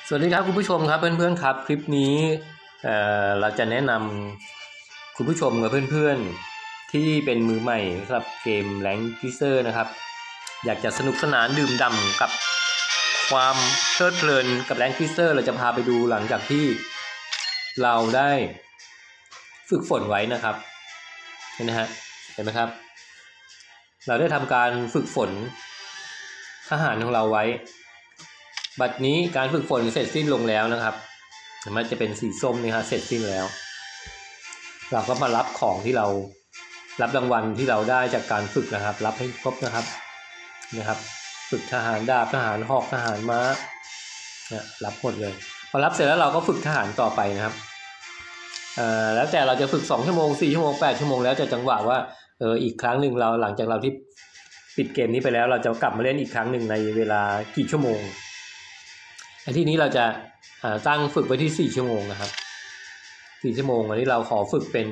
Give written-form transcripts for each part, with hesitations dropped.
สวัสดีครับคุณผู้ชมครับเพื่อนๆครับคลิปนี้เราจะแนะนำคุณผู้ชมกับเพื่อนๆที่เป็นมือใหม่สำหรับเกมแรงค์พิเซอร์นะครับอยากจะสนุกสนานดื่มด่ำกับความเพลิดเพลินกับแรงค์พิเซอร์เราจะพาไปดูหลังจากที่เราได้ฝึกฝนไว้นะครับเห็นไหมครับเราได้ทำการฝึกฝนทหารของเราไว้บัดนี้การฝึกฝนเสร็จสิ้นลงแล้วนะครับมันจะเป็นสีส้มนี่ฮะเสร็จสิ้นแล้วเราก็มารับของที่เรารับรางวัลที่เราได้จากการฝึกนะครับรับให้ครบนะครับฝึกทหารดาบทหารหอกทหารม้ารับหมดเลยพอรับเสร็จแล้วเราก็ฝึกทหารต่อไปนะครับแล้วแต่เราจะฝึก2ชั่วโมง4ชั่วโมง8ชั่วโมงแล้วจะจังหวะว่าอีกครั้งหนึ่งเราหลังจากเราที่ปิดเกมนี้ไปแล้วเราจะกลับมาเล่นอีกครั้งหนึ่งในเวลากี่ชั่วโมงในที่นี้เราจะตั้งฝึกไว้ที่4ชั่วโมงนะครับ4ชั่วโมงอันนี้เราขอฝึกเป็น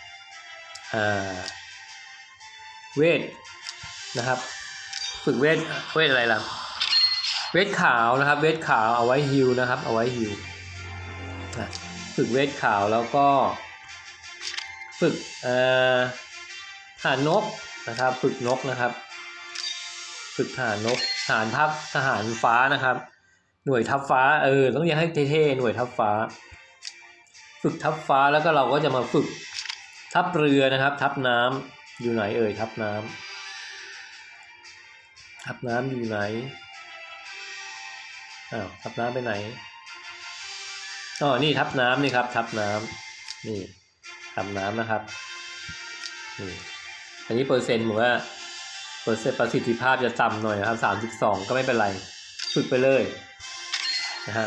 เวทนะครับฝึกเวทอะไรล่ะเวทขาวนะครับเวทขาวเอาไว้ฮีลนะครับเอาไว้ฮีลฝึกเวทขาวแล้วก็ฝึกทหารนกนะครับฝึกนกนะครับฝึกทหารนกทหารทัพทหารฟ้านะครับหน่วยทัพฟ้าต้องยังให้เท่ๆหน่วยทัพฟ้าฝึกทัพฟ้าแล้วก็เราก็จะมาฝึกทัพเรือนะครับทัพน้ำอยู่ไหนทัพน้ำอยู่ไหนทัพน้ำไปไหนนี่ทัพน้ำนี่ครับทัพน้ำนี่ทัพน้ำนะครับนี่อันนี้เปอร์เซ็นต์ผมว่าประสิทธิภาพจะต่ำหน่อยนะครับ32ก็ไม่เป็นไรฝึกไปเลยนะครับ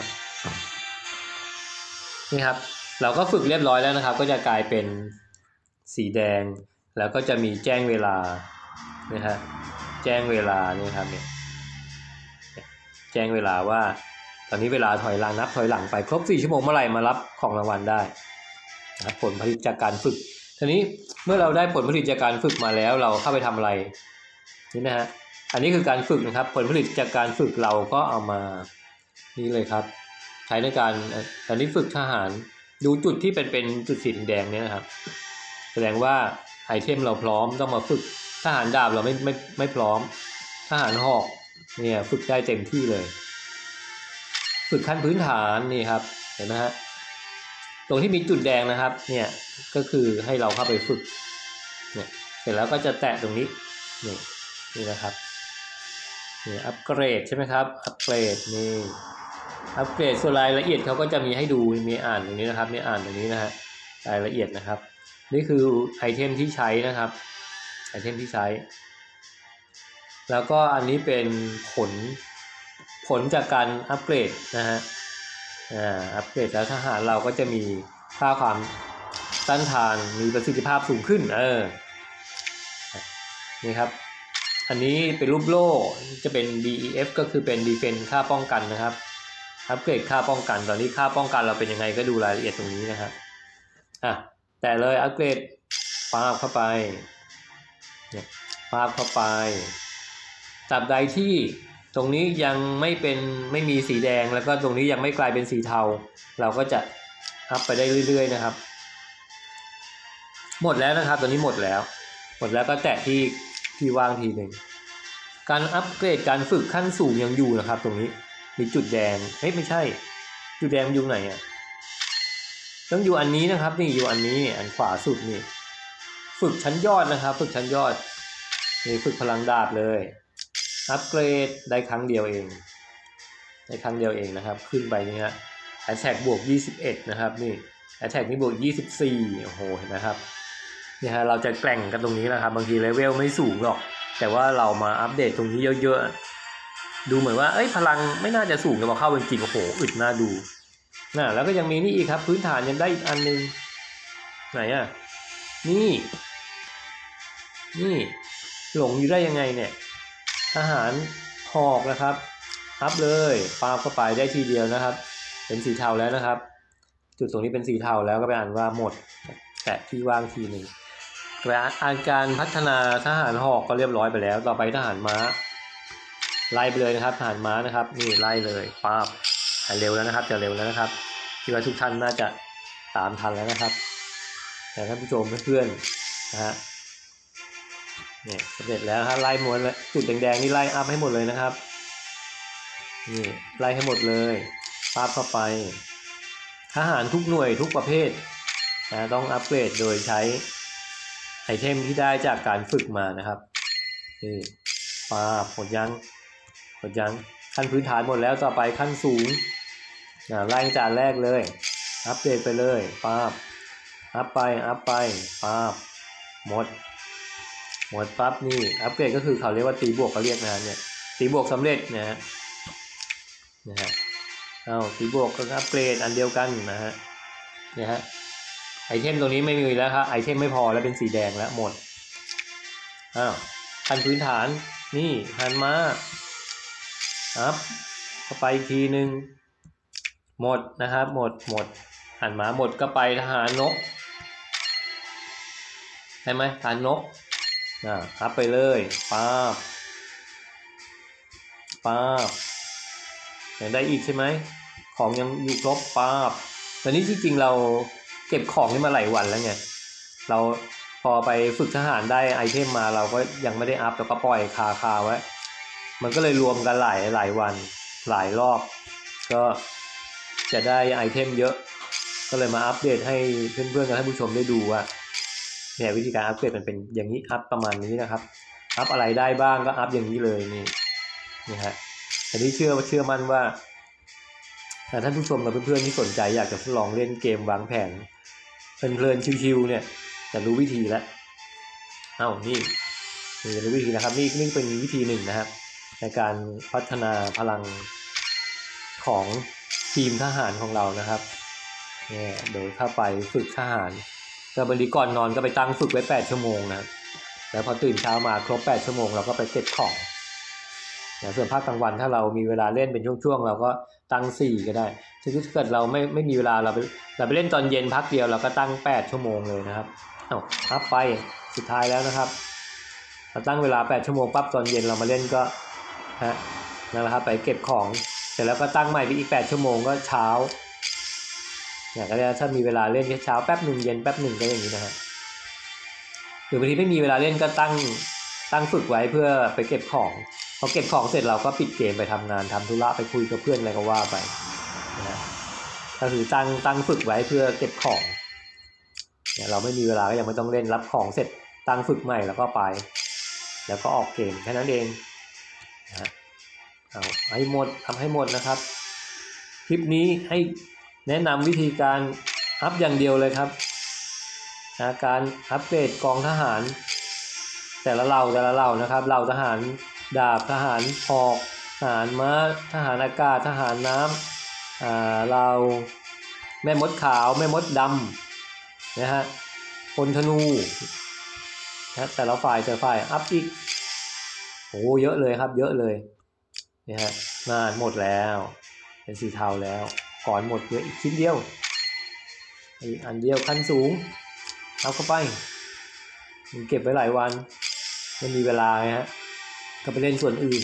นี่ครับเราก็ฝึกเรียบร้อยแล้วนะครับก็จะกลายเป็นสีแดงแล้วก็จะมีแจ้งเวลาแจ้งเวลานี่ครับเนี่ยแจ้งเวลาว่าตอนนี้เวลาถอยหลังนับถอยหลังไปครบ4ชั่วโมงเมื่อไหร่มารับของรางวัลได้นะครับผลผลิตจากการฝึกทีนี้เมื่อเราได้ผลผลิตจากการฝึกมาแล้วเราเข้าไปทำอะไรนี่นะฮะอันนี้คือการฝึกนะครับผลผลิตจากการฝึกเราก็เอามานี่เลยครับใช้ในการอันนี้ฝึกทหารดูจุดที่เป็นจุดสีแดงเนี่ยนะครับแสดงว่าไอเทมเราพร้อมต้องมาฝึกทหารดาบเราไม่พร้อมทหารหอกเนี่ยฝึกได้เต็มที่เลยฝึกขั้นพื้นฐานนี่ครับเห็นไหมฮะตรงที่มีจุดแดงนะครับเนี่ยก็คือให้เราเข้าไปฝึกเนี่ยเสร็จแล้วก็จะแตะตรงนี้นี่นะครับนี่อัปเกรดใช่ไหมครับอัปเกรดนี่อัปเกรดส่วนรายละเอียดเขาก็จะมีให้ดูมีอ่านตรงนี้นะครับนี่อ่านตรงนี้นะฮะรายละเอียดนะครับนี่คือไอเทมที่ใช้นะครับไอเทมที่ใช้แล้วก็อันนี้เป็นผลจากการอัปเกรดนะฮะอัปเกรดแล้วทหารเราก็จะมีค่าความต้านทานมีประสิทธิภาพสูงขึ้นนี่ครับอันนี้เป็นรูปโล่จะเป็น DEF ก็คือเป็น Defense ค่าป้องกันนะครับอัปเกรดค่าป้องกันตอนนี้ค่าป้องกันเราเป็นยังไงก็ดูรายละเอียดตรงนี้นะครับแต่เลยอัปเกรดปาบเข้าไปปาบเข้าไปตราบใดที่ตรงนี้ยังไม่มีสีแดงแล้วก็ตรงนี้ยังไม่กลายเป็นสีเทาเราก็จะอัพไปได้เรื่อยๆนะครับหมดแล้วนะครับตอนนี้หมดแล้วก็แตะที่ว่างทีหนึ่งการอัปเกรดการฝึกขั้นสูงยังอยู่นะครับตรงนี้มีจุดแดงไม่ใช่จุดแดงอยู่ไหนต้องอยู่อันนี้นะครับนี่อยู่อันนี้อันขวาสุดนี่ฝึกชั้นยอดนะครับฝึกชั้นยอดนี่ฝึกพลังดาบเลยอัปเกรดได้ครั้งเดียวเองนะครับขึ้นไปนี่ฮะแอทแทกบวก21นะครับนี่แอทแทกนี่บวก24โอ้โหเห็นไหมครับนี่ฮะเราจะแกร่งกันตรงนี้นะครับบางทีเลเวลไม่สูงหรอกแต่ว่าเรามาอัปเดตตรงนี้เยอะๆดูเหมือนว่าพลังไม่น่าจะสูงแต่พอเข้าจริงโอ้โหอึดน่าดูแล้วก็ยังมีนี่อีกครับพื้นฐานยังได้อีกอันนึงไหนนี่หลงอยู่ได้ยังไงเนี่ยทหารหอกนะครับอัพเลยปาเข้าไปได้ทีเดียวนะครับเป็นสีเทาแล้วนะครับจุดตรงนี้เป็นสีเทาแล้วก็ไปอ่านว่าหมดแตะที่ว่างทีหนึ่งการพัฒนาทหารหอกก็เรียบร้อยไปแล้วต่อไปทหารม้าไล่ไปเลยนะครับทหารม้านะครับนี่ไล่เลยปาบเร็วแล้วนะครับจะเร็วแล้วนะครับคิดว่าทุกท่านน่าจะตามทันแล้วนะครับแต่ท่านผู้ชมเพื่อนๆนะฮะเนี่ยสำเร็จแล้วฮะไล่หมดเลยจุดแดงๆนี่ไล่อัพให้หมดเลยนะครับนี่ไล่ให้หมดเลยปั๊บเข้าไปทหารทุกหน่วยทุกประเภทนะต้องอัปเกรดโดยใช้ไอเทมที่ได้จากการฝึกมานะครับนี่ปั๊บหมดยังขั้นพื้นฐานหมดแล้วต่อไปขั้นสูงไล่จากแรกเลยอัปเดตไปเลยปั๊บอัพไปปั๊บหมดปั๊บนี่อัปเกรดก็คือเขาเรียกว่าตีบวกเขาเรียกนะเนี่ยตีบวกสำเร็จนะฮะตีบวกก็อัปเกรดอันเดียวกันนะฮะเนี่ยฮะไอเทมตรงนี้ไม่มีแล้วครับไอเทมไม่พอแล้วเป็นสีแดงแล้วหมดขั้นพื้นฐานนี่หันมาอัพก็ไปอีกทีนึงหมดนะครับหมดหันมาหมดก็ไปทหารนกใช่ไหมทหารนกอัพไปเลยป๊าบยังได้อีกใช่ไหมของยังอยู่ครบป๊าบตอนนี้ที่จริงเราเก็บของนี่มาหลายวันแล้วไงเราพอไปฝึกทหารได้ไอเทมมาเราก็ยังไม่ได้อัพแล้วก็ปล่อยคาไว้มันก็เลยรวมกันหลายวันหลายรอบก็จะได้ไอเทมเยอะก็เลยมาอัปเดตให้เพื่อนๆกับท่านผู้ชมได้ดูว่าเนี่ยวิธีการอัปเกรดมันเป็นอย่างนี้อัพประมาณนี้นะครับอัพอะไรได้บ้างก็อัพอย่างนี้เลยนี่ฮะแต่ที่เชื่อมั่นว่าท่านผู้ชมกับเพื่อนๆที่สนใจอยากจะทดลองเล่นเกมวางแผนเพลินๆชิวๆเนี่ยจะรู้วิธีแล้วนี่รู้วิธีนะครับนี่เป็นวิธีหนึ่งนะครับในการพัฒนาพลังของทีมทหารของเรานะครับเนี่ยโดยเข้าไปฝึกทหารก็บางทีก่อนนอนก็ไปตั้งฝึกไว้8 ชั่วโมงนะแล้วพอตื่นเช้ามาครบ8 ชั่วโมงเราก็ไปเก็บของส่วนภาคกลางวันถ้าเรามีเวลาเล่นเป็นช่วงๆเราก็ตั้ง4ก็ได้ถ้าเกิดเราไม่มีเวลาเราไปเล่นตอนเย็นพักเดียวเราก็ตั้ง8 ชั่วโมงเลยนะครับอัพไปสุดท้ายแล้วนะครับเราตั้งเวลา8 ชั่วโมงปั๊บตอนเย็นเรามาเล่นก็นั่นแหละครับไปเก็บของเสร็จแล้วก็ตั้งใหม่ไปอีก8 ชั่วโมงก็เช้าก็ได้ถ้ามีเวลาเล่นแค่เช้าแป๊บหนึ่งเย็นแป๊บหนึ่งก็อย่างนี้นะครับหรือบางทีไม่มีเวลาเล่นก็ตั้งฝึกไว้เพื่อไปเก็บของพอเก็บของเสร็จเราก็ปิดเกมไปทำงานทำธุระไปคุยกับเพื่อนอะไรก็ว่าไปนะก็คือตั้งฝึกไว้เพื่อเก็บของเราไม่มีเวลาก็ยังไม่ต้องเล่นรับของเสร็จตั้งฝึกใหม่แล้วก็ไปแล้วก็ออกเกมแค่นั้นเองนะเอาให้หมดทำให้หมดนะครับคลิปนี้ให้แนะนำวิธีการอัพอย่างเดียวเลยครับการอัปเกรดกองทหารแต่ละเหล่านะครับเหล่าทหารดาบทหารหอกทหารม้าทหารอากาศทหารน้ำเราแม่มดขาวแม่มดดำนะฮะพลธนูนะแต่ละฝ่ายอัพอีกเยอะเลยครับเยอะเลยนี่ฮะหมดแล้วเป็นสีเทาแล้วก่อนหมดเหลืออีกชิ้นเดียวอีกอันเดียวขั้นสูงเอาเข้าไปเก็บไว้หลายวันไม่มีเวลาฮะก็ไปเล่นส่วนอื่น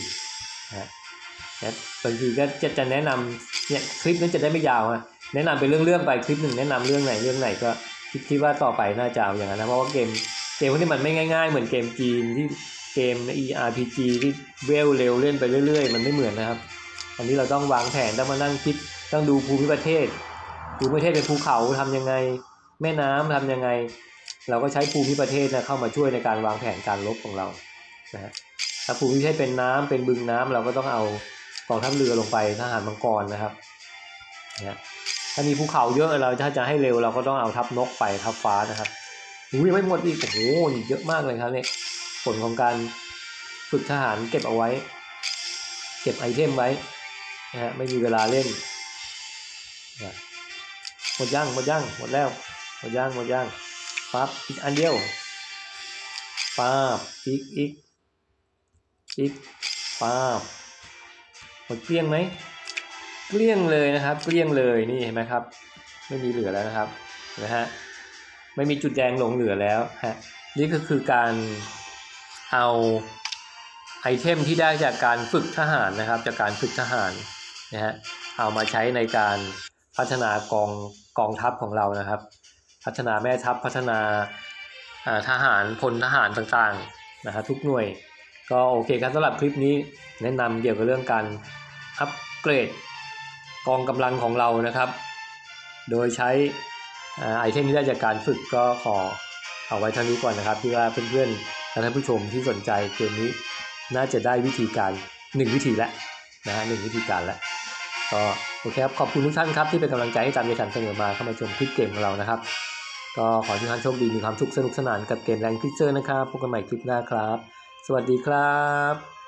บางทีก็จะแนะนำเนี่ยคลิปนั้นจะได้ไม่ยาวแนะนำเป็นเรื่องไปคลิปหนึ่งแนะนำเรื่องไหนก็คิดว่าต่อไปน่าจะเอาอย่างนั้นนะเพราะว่าเกมพวกนี้มันไม่ง่ายๆเหมือนเกมจีนที่เกม RPG ที่เวลเร็วเล่นไปเรื่อยๆมันไม่เหมือนนะครับอันนี้เราต้องวางแผนต้องมานั่งคิดต้องดูภูมิประเทศเป็นภูเขาทำยังไงแม่น้ำทำยังไงเราก็ใช้ภูมิประเทศเข้ามาช่วยในการวางแผนการรบของเรานะถ้าภูมิประเทศเป็นน้ำเป็นบึงน้ำเราก็ต้องเอากองทัพเรือลงไปทหารมังกรนะครับถ้ามีภูเขาเยอะเราถ้าจะให้เร็วเราก็ต้องเอาทัพนกไปทัพฟ้านะครับยังไม่หมดอีกเยอะมากเลยครับเนี่ยผลของการฝึกทหารเก็บเอาไว้เก็บไอเทมไว้ไม่มีเวลาเล่นหมดยังหมดแล้วหมดยังปั๊บอีกอันเดียวปั๊บอีกปั๊บหมดเกลี้ยงไหมเกลี้ยงเลยนะครับเกลี้ยงเลยนี่เห็นไหมครับไม่มีเหลือแล้วนะครับนะฮะไม่มีจุดแดงหลงเหลือแล้วนี่ก็คือการเอาไอเทมที่ได้จากการฝึกทหารนะครับจากการฝึกทหารนะฮะเอามาใช้ในการพัฒนากองทัพของเรานะครับพัฒนาแม่ทัพพัฒนาทหารพลทหารต่างๆนะฮะทุกหน่วยก็โอเคครับสำหรับคลิปนี้แนะนำเกี่ยวกับเรื่องการอัปเกรดกองกำลังของเรานะครับโดยใช้ไอเทมที่ได้จากการฝึกก็ขอเอาไว้เท่านี้ก่อนนะครับที่ว่าเพื่อนๆและท่านผู้ชมที่สนใจเกมนี้น่าจะได้วิธีการ1วิธีแล้วนะฮะ1วิธีการแล้วก็โอเคครับขอบคุณทุกท่านครับที่เป็นกำลังใจให้ตามในการเสนอมาเข้ามาชมคลิปเกมของเรานะครับก็ขอให้ทุกท่านโชคดีมีความสุขสนุกสนานกับเกมแรงคริสเซอร์นะครับพบกันใหม่คลิปหน้าครับสวัสดีครับ